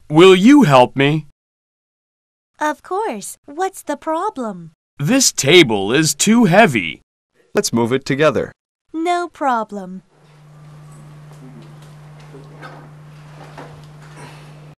Will you help me? Of course. What's the problem? This table is too heavy. Let's move it together. No problem.